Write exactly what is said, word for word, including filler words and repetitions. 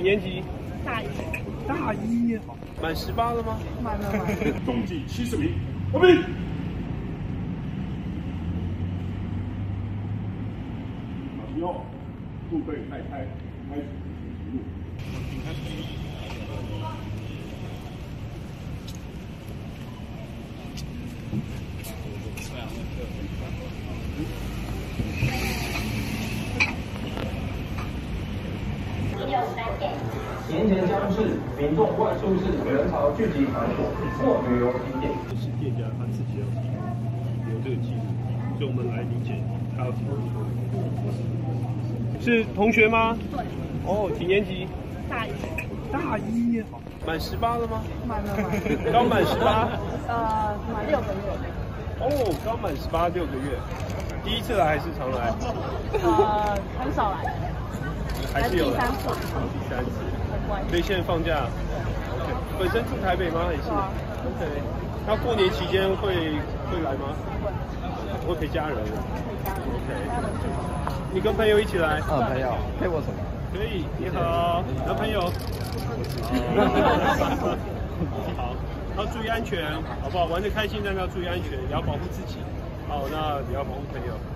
年级？ 大一。 大一，满十八了吗？ 满了满了。 总计七十名，报名。小心哦，部队开开，开始指路。 年前将至，民众外出时人潮聚集场所或旅游景点。 是店家他自己要提供有这个记录，所以我们来理解他要提供。是同学吗？ 对。 哦，几年级？ 大一。 大一，满十八了吗？ 满了满了。 刚满十八？ 呃，满六个月。 哦，刚满十八六个月，第一次来还是常来？ 呃，很少来。 还是有第三次。 第三次。 很乖。 所以现在放假。OK。本身住台北吗？还是 ？OK。那过年期间会会来吗？会。会陪家人。OK。你跟朋友一起来？ 嗯，朋友陪我什么？ 可以。你好，男朋友。好，要注意安全，好不好？玩得开心，但要注意安全，也要保护自己。好，那也要保护朋友。